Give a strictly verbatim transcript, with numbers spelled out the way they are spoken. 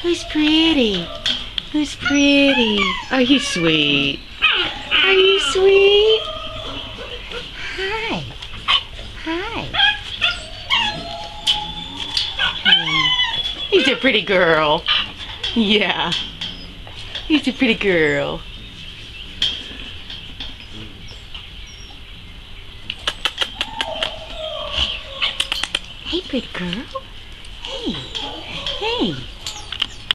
Who's pretty? Who's pretty? Are you sweet? Are you sweet? Hi. Hi. He's a pretty girl. Yeah. He's a pretty girl. Hey, pretty girl. Hey. Hey.